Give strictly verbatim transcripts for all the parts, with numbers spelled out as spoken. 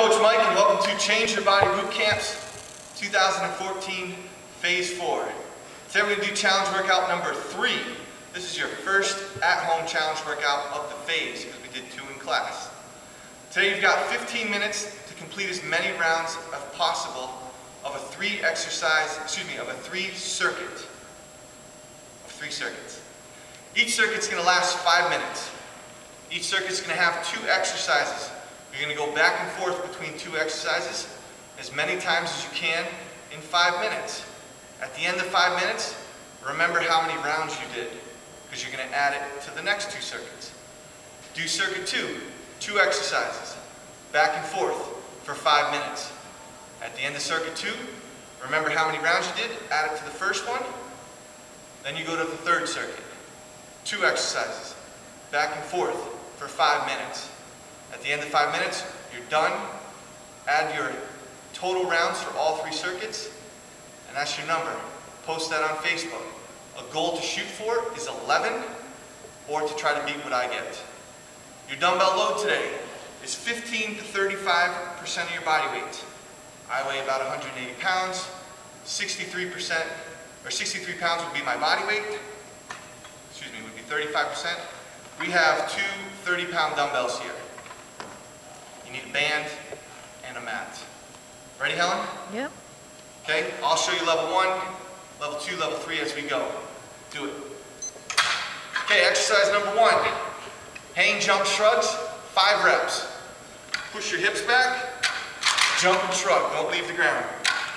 Coach Mike, and welcome to Change Your Body Boot Camps two thousand fourteen Phase four. Today we're going to do challenge workout number three. This is your first at-home challenge workout of the phase because we did two in class. Today you've got fifteen minutes to complete as many rounds as possible of a three exercise, excuse me, of a three circuit. Of three circuits. Each circuit's going to last five minutes. Each circuit's going to have two exercises. You're going to go back and forth between two exercises as many times as you can in five minutes. At the end of five minutes, remember how many rounds you did, because you're going to add it to the next two circuits. Do circuit two, two exercises, back and forth for five minutes. At the end of circuit two, remember how many rounds you did, add it to the first one. Then you go to the third circuit, two exercises, back and forth for five minutes. At the end of five minutes, you're done. Add your total rounds for all three circuits, and that's your number. Post that on Facebook. A goal to shoot for is eleven, or to try to beat what I get. Your dumbbell load today is fifteen to thirty-five percent of your body weight. I weigh about one hundred eighty pounds. sixty-three percent, or sixty-three pounds would be my body weight. Excuse me, would be thirty-five percent. We have two thirty pound dumbbells here. You need a band and a mat. Ready, Helen? Yep. Okay, I'll show you level one, level two, level three as we go. Do it. Okay, exercise number one. Hang, jump, shrugs, five reps. Push your hips back, jump and shrug, don't leave the ground.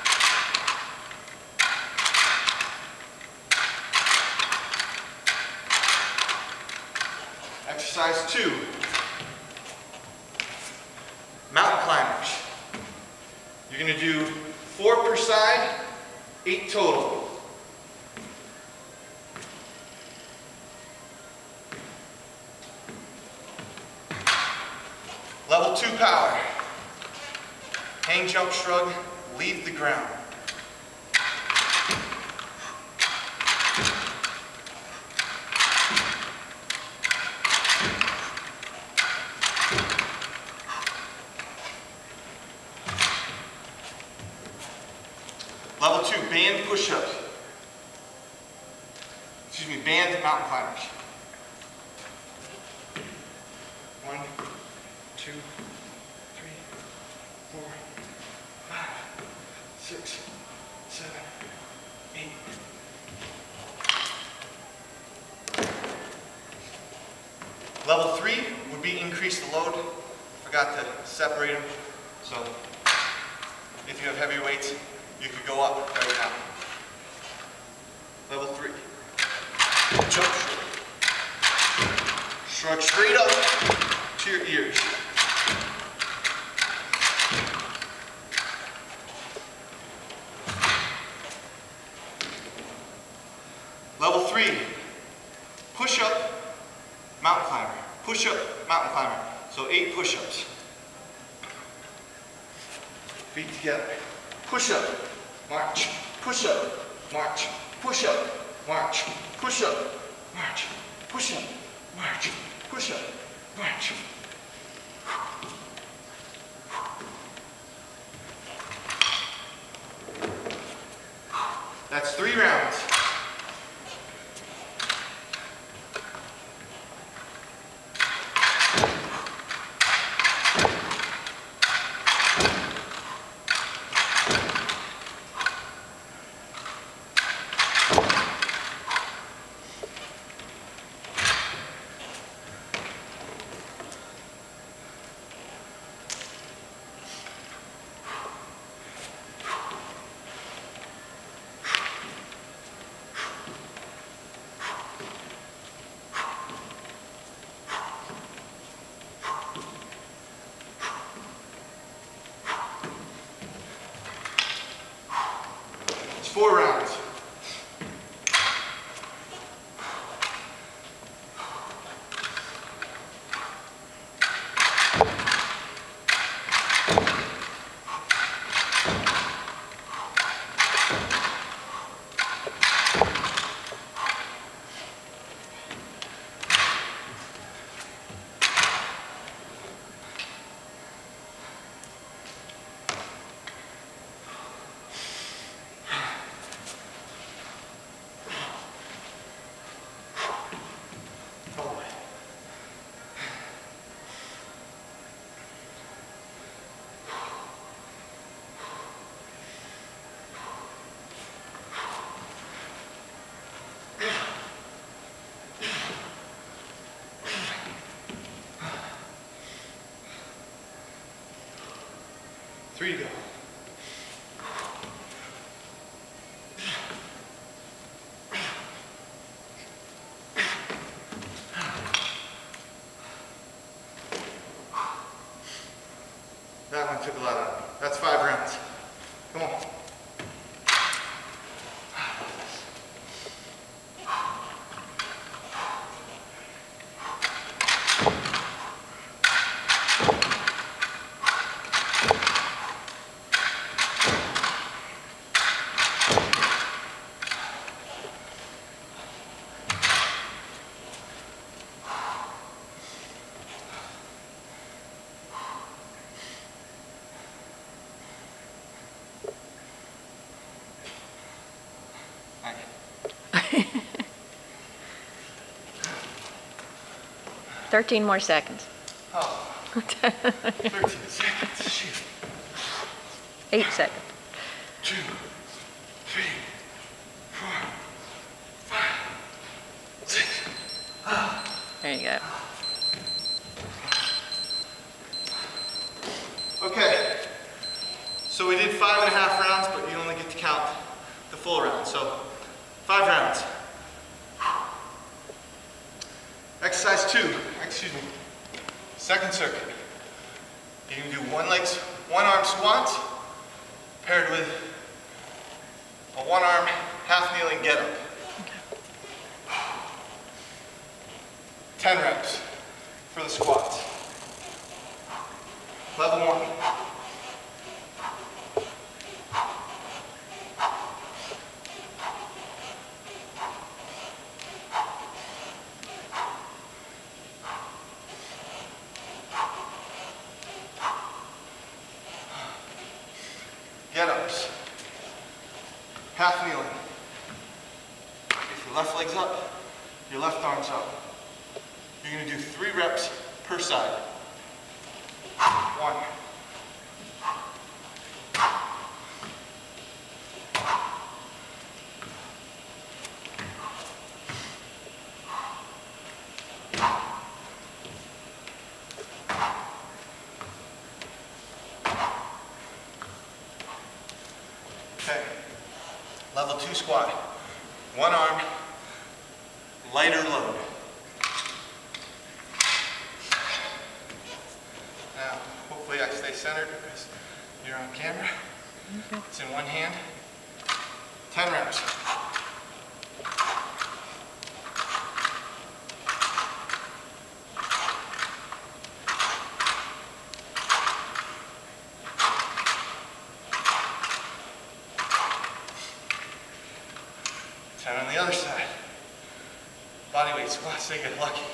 Exercise two. Mountain climbers. You're going to do four per side, eight total. Level two power. Hang, jump, shrug, leave the ground. Level two, band push-ups. Excuse me, band mountain climbers. One, two, three, four, five, six, seven, eight. Level three would be increase the load. Forgot to separate them. So if you have heavier weights, you could go up right now. Level three. Jump shrug. Shrug straight up to your ears. Level three. Push up, mountain climber. Push up, mountain climber. So eight push-ups. Feet together. Push up, march, push up, march, push up, march, push up, march, push up, march, push up, march. That's three rounds. Four rounds. Three to go. That one took a lot out of me. That's five rounds. Come on. Thirteen more seconds. Oh, thirteen seconds. Shoot. Eight seconds. Two, three, four, five, six. There you go. Okay, so we did five and a half rounds, but you only get to count the full round. So five rounds. Exercise two, excuse me, second circuit. You can do one leg, one arm squats paired with a one arm half kneeling get up. ten reps for the squats. Level one. Get-ups, half kneeling. If your left leg's up, your left arm's up. You're gonna do three reps per side. One. Okay, level two squat. One arm, lighter load. Now, hopefully I stay centered because you're on camera. Okay. It's in one hand. ten reps. ten on the other side. Body weight squats, they get lucky.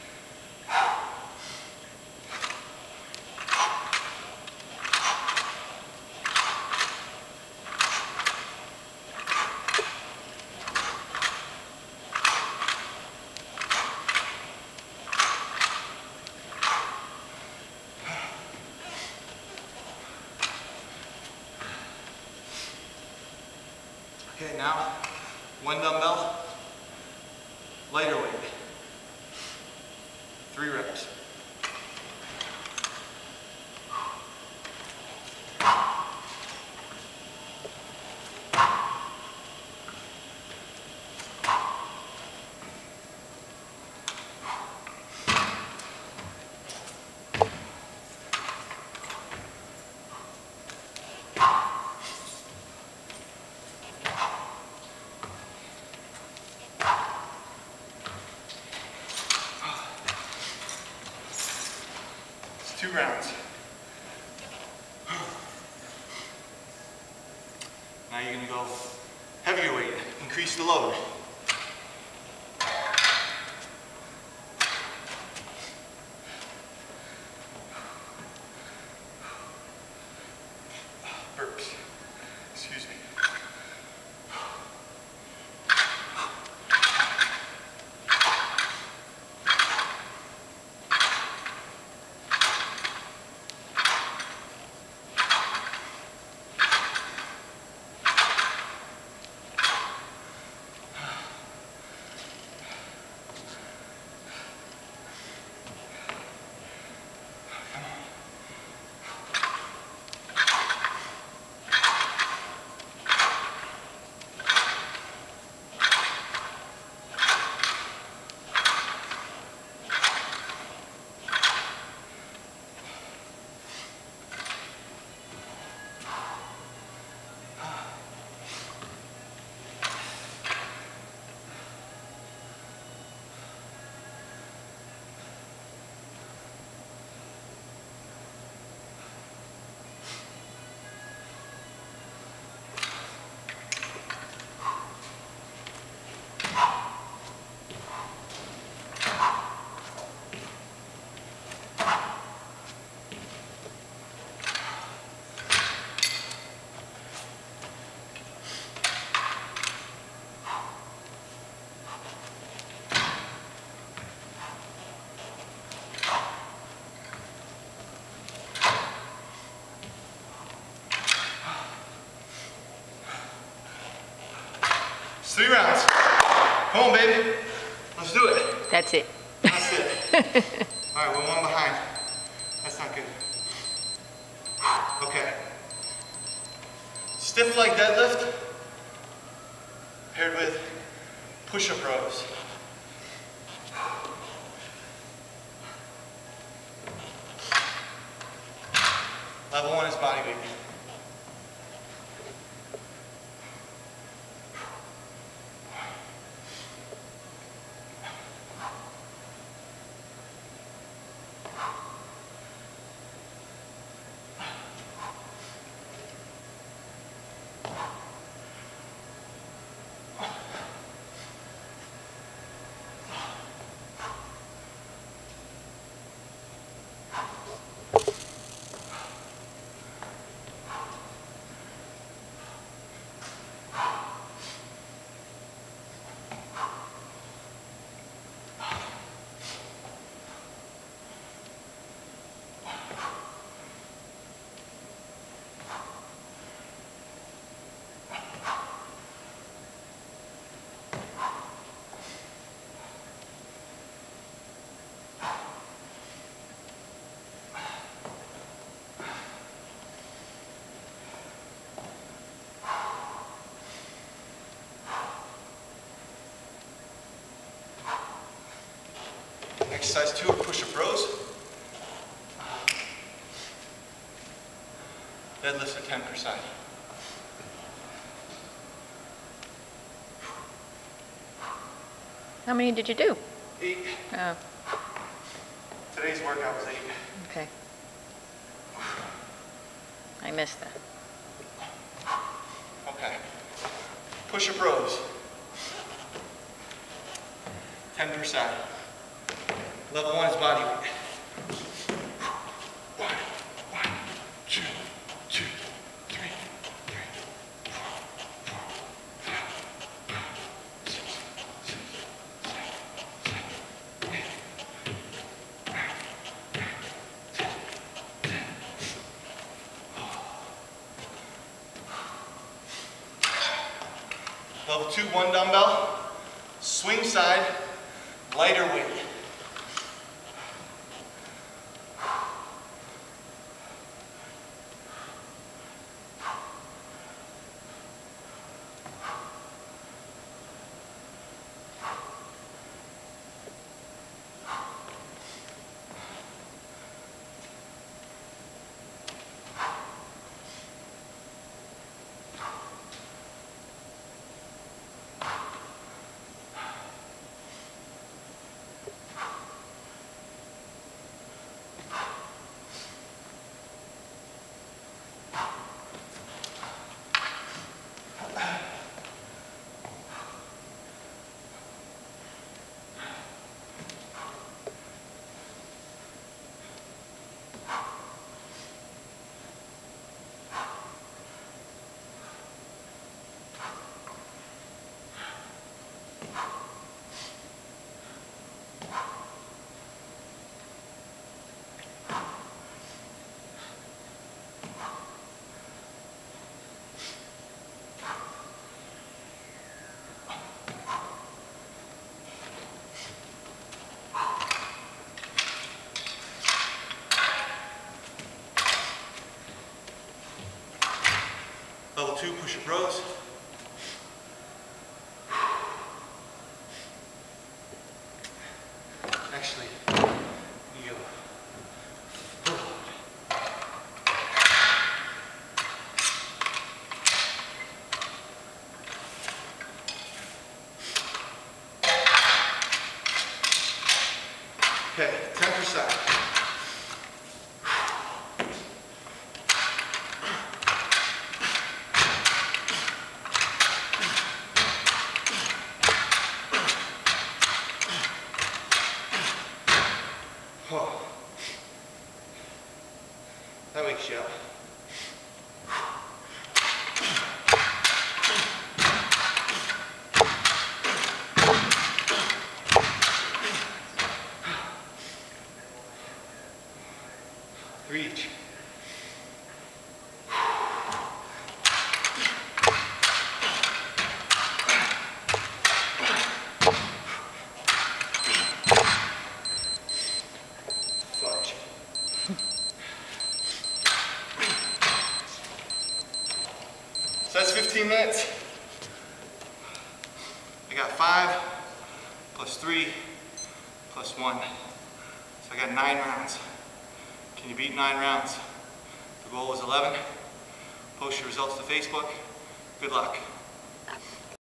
Okay, now one dumbbell, lighter weight. Three reps. Two rounds. Now you're gonna go heavier weight, increase the load. Burps, excuse me. three rounds. Come on, baby. Let's do it. That's it. That's it. All right, we're one behind. That's not good. Okay. Stiff leg deadlift paired with push-up rows. Level one is body weight. Exercise two, push-up rows. Deadlifts are ten percent. How many did you do? Eight. Oh, Today's workout was eight. okay. I missed that. Okay. Push-up rows. ten percent. Level one is body weight. One, one, two, two, three, three, four, four, five, five, six, six, seven, seven, eight, nine, nine, ten, ten. Level two, one dumbbell. Swing side, lighter weight. Level two, push-up rows. Actually, you go forward. Okay, ten percent. Oh. That wakes you up. Three each. sixteen minutes. I got five, plus three, plus one. So I got nine rounds. Can you beat nine rounds? The goal is eleven. Post your results to Facebook. Good luck.